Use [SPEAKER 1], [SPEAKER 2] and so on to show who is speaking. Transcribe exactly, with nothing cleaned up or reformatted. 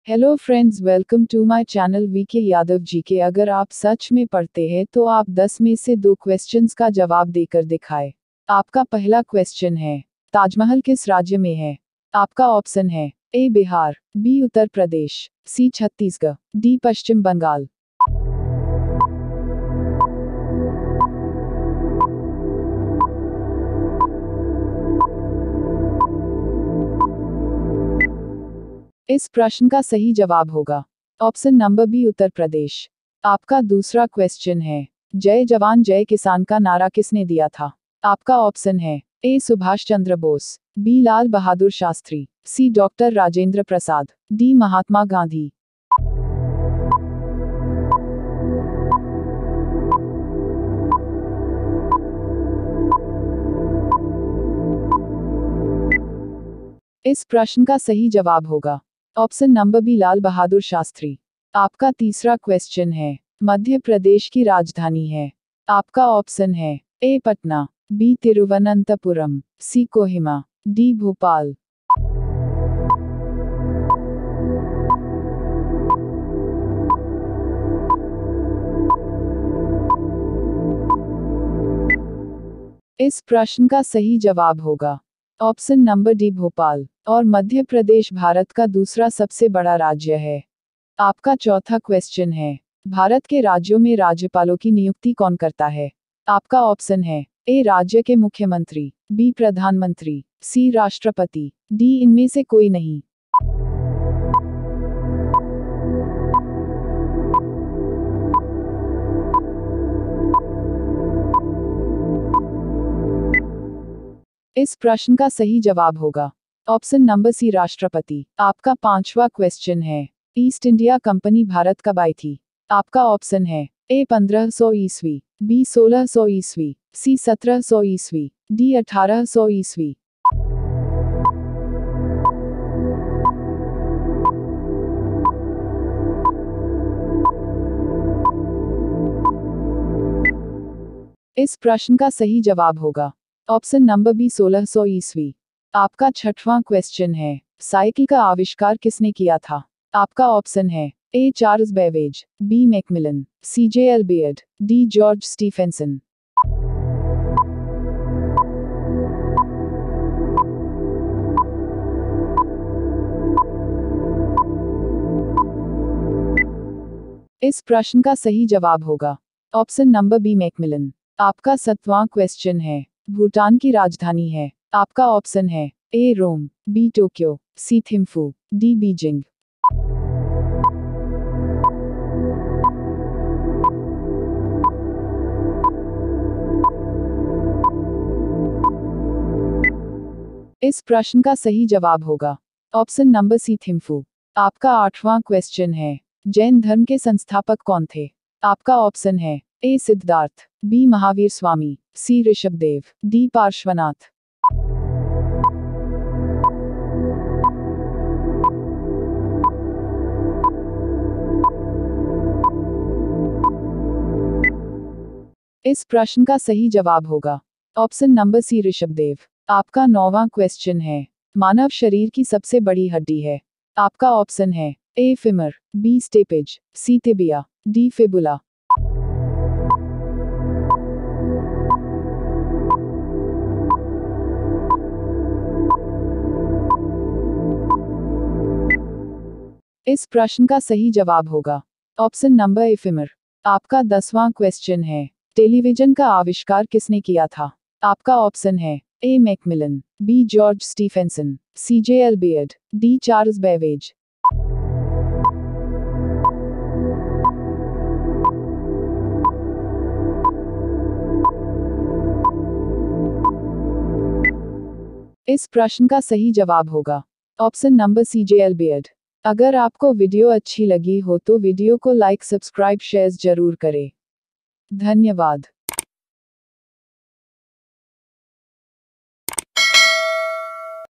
[SPEAKER 1] Hello friends, welcome to my channel V K Yadav ji. अगर आप सच में पढ़ते हैं तो आप दस में से दो क्वेश्चंस का जवाब देकर दिखाएं। आपका पहला क्वेश्चन है, ताजमहल किस राज्य में है? आपका ऑप्शन है A Bihar, B Uttar Pradesh, C Chhattisgarh, D Paschim Bangal. इस प्रश्न का सही जवाब होगा option number B Uttar Pradesh. आपका दूसरा क्वेश्चन है, जय जवान जय किसान का नारा किसने दिया था? आपका ऑप्शन है A Subhash Chandra Bose, B Lal Bahadur Shastri, C doctor Rajendra Prasad, D Mahatma Gandhi. इस प्रश्न का सही जवाब होगा option number B Lal Bahadur Shastri. आपका तीसरा क्वेश्चन है, मध्य प्रदेश की राजधानी है? आपका ऑप्शन है A Patna, B Thiruvananthapuram, C Kohima, D Bhopal. इस प्रश्न का सही जवाब होगा ऑप्शन नंबर डी भोपाल। और मध्य प्रदेश भारत का दूसरा सबसे बड़ा राज्य है। आपका चौथा क्वेश्चन है, भारत के राज्यों में राज्यपालों की नियुक्ति कौन करता है? आपका ऑप्शन है ए राज्य के मुख्यमंत्री, बी प्रधानमंत्री, सी राष्ट्रपति, डी इनमें से कोई नहीं। इस प्रश्न का सही जवाब होगा ऑप्शन नंबर सी राष्ट्रपति। आपका पांचवा क्वेश्चन है, ईस्ट इंडिया कंपनी भारत कब आई थी? आपका ऑप्शन है ए पंद्रह सौ ईस्वी, बी सोलह सौ ईस्वी, सी सत्रह सौ ईस्वी, डी अठारह सौ ईस्वी। इस प्रश्न का सही जवाब होगा ऑप्शन नंबर बी सोलह सौ ईस्वी। आपका छठवां क्वेश्चन है, साइकिल का आविष्कार किसने किया था? आपका ऑप्शन है A Charles Babbage, B Macmillan, C J L Baird, D George Stephenson. इस प्रश्न का सही जवाब होगा ऑप्शन नंबर बी मैकमिलन। आपका सातवां क्वेश्चन है, भूटान की राजधानी है? आपका ऑप्शन है A Rome, B Tokyo, C Thimphu, D Beijing. इस प्रश्न का सही जवाब होगा ऑप्शन नंबर सी थिम्फू। आपका आठवां क्वेश्चन है, जैन धर्म के संस्थापक कौन थे? आपका ऑप्शन है A Siddhartha, B Mahavir Swami, C Rishabhdev, D Parshvanath. इस प्रश्न का सही जवाब होगा ऑप्शन नंबर सी ऋषभदेव। आपका नौवां क्वेश्चन है, मानव शरीर की सबसे बड़ी हड्डी है? आपका ऑप्शन है A femur, B stapes, C tibia, D fibula. इस प्रश्न का सही जवाब होगा ऑप्शन नंबर ए फिमर। आपका दसवां क्वेश्चन है, टेलीविजन का आविष्कार किसने किया था? आपका ऑप्शन है A Macmillan, B George Stephenson, C J L Baird, D Charles Babbage. इस प्रश्न का सही जवाब होगा option number C J L Baird. अगर आपको वीडियो अच्छी लगी हो तो वीडियो को लाइक, सब्सक्राइब, शेयर जरूर करें। धन्यवाद।